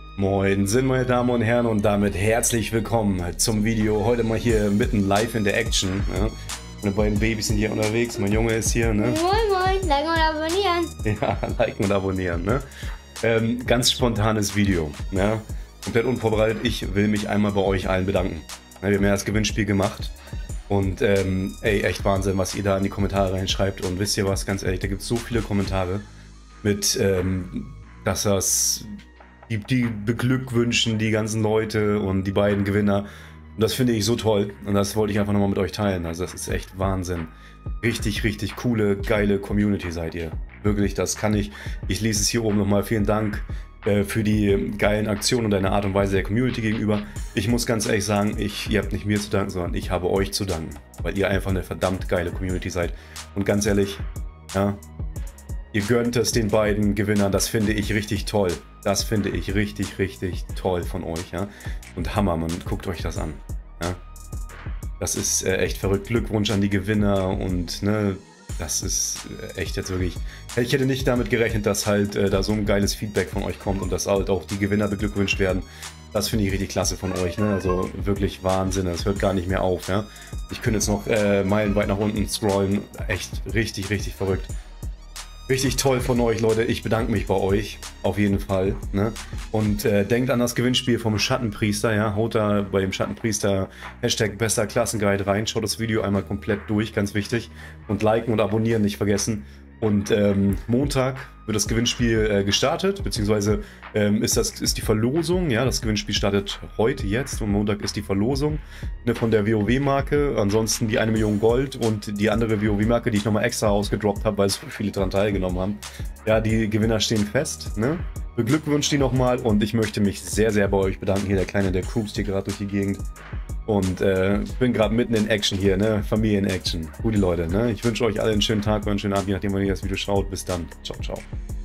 Moin, sind meine Damen und Herren und damit herzlich willkommen zum Video. Heute mal hier mitten live in der Action. Ja. Meine beiden Babys sind hier unterwegs, mein Junge ist hier. Ne? Moin moin, liken und abonnieren. Ja, liken und abonnieren. Ne? Ganz spontanes Video. Ja? Komplett unvorbereitet. Ich will mich einmal bei euch allen bedanken. Ja, wir haben ja das Gewinnspiel gemacht. Und ey, echt Wahnsinn, was ihr da in die Kommentare reinschreibt. Und wisst ihr was, ganz ehrlich, da gibt es so viele Kommentare mit, dass das... Die beglückwünschen die ganzen Leute und die beiden Gewinner. Und das finde ich so toll. Und das wollte ich einfach nochmal mit euch teilen. Also das ist echt Wahnsinn. Richtig, richtig coole, geile Community seid ihr. Wirklich, das kann ich. Ich lese es hier oben nochmal. Vielen Dank für die geilen Aktionen und deine Art und Weise der Community gegenüber. Ich muss ganz ehrlich sagen, ihr habt nicht mir zu danken, sondern ich habe euch zu danken. Weil ihr einfach eine verdammt geile Community seid. Und ganz ehrlich, ja, ihr gönnt es den beiden Gewinnern, das finde ich richtig toll. Das finde ich richtig, richtig toll von euch, ja. Und Hammer, man, guckt euch das an, ja. Das ist echt verrückt. Glückwunsch an die Gewinner und, ne, das ist echt jetzt wirklich... Ich hätte nicht damit gerechnet, dass halt da so ein geiles Feedback von euch kommt und dass halt auch die Gewinner beglückwünscht werden. Das finde ich richtig klasse von euch, ne? Also wirklich Wahnsinn, das hört gar nicht mehr auf, ja. Ich könnte jetzt noch meilenweit nach unten scrollen, echt richtig, richtig verrückt. Richtig toll von euch, Leute. Ich bedanke mich bei euch. Auf jeden Fall. Ne? Und denkt an das Gewinnspiel vom Schattenpriester. Ja? Haut da bei dem Schattenpriester Hashtag bester Klassenguide rein. Schaut das Video einmal komplett durch. Ganz wichtig. Und liken und abonnieren nicht vergessen. Und Montag wird das Gewinnspiel gestartet, beziehungsweise ist die Verlosung, ja, das Gewinnspiel startet heute, jetzt, und Montag ist die Verlosung, ne, von der WoW-Marke, ansonsten die 1 Million Gold und die andere WoW-Marke, die ich nochmal extra ausgedroppt habe, weil so viele daran teilgenommen haben. Ja, die Gewinner stehen fest, ne? Beglückwünscht die nochmal und ich möchte mich sehr, sehr bei euch bedanken. Hier der Kleine, der cruist hier gerade durch die Gegend. Und bin gerade mitten in Action hier, ne? Familien-Action. Gute Leute, ne? Ich wünsche euch alle einen schönen Tag und einen schönen Abend, je nachdem, wann ihr das Video schaut. Bis dann. Ciao, ciao.